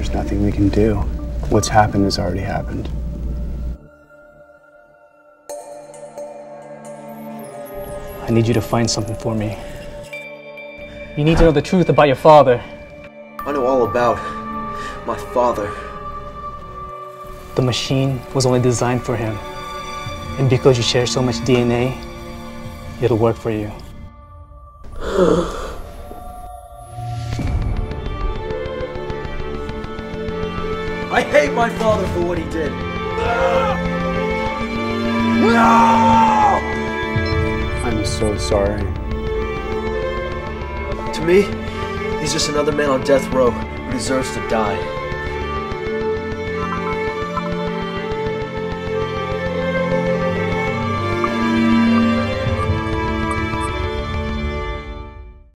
There's nothing we can do. What's happened has already happened. I need you to find something for me. You need to know the truth about your father. I know all about my father. The machine was only designed for him. And because you share so much DNA, it'll work for you. I hate my father for what he did. I'm so sorry. To me, he's just another man on death row who deserves to die.